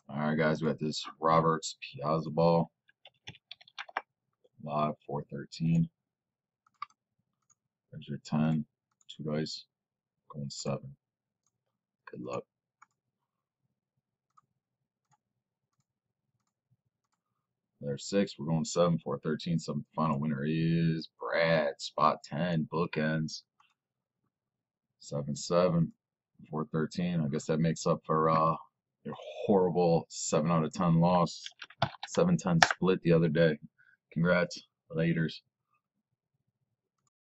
All right, guys, we got this Roberts Piazza ball live 413. There's your 10, two dice, going 7. Good luck. There's 6, we're going 7, 413. Seventh final winner is Brad, spot 10, bookends, 7-7, 413. I guess that makes up for your horrible 7 out of 10 loss, 7-10 split the other day. Congrats, laters.